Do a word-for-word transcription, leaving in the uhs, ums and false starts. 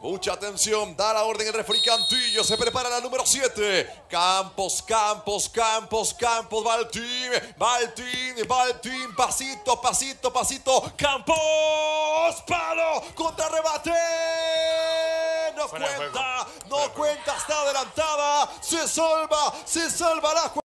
Mucha atención, da la orden el referee Cantillo, se prepara la número siete. Campos, Campos, Campos, Campos, va el team, va el team, va el team, pasito, pasito, pasito. Campos, palo, contra rebate. No cuenta, no cuenta, está adelantada, se salva, se salva la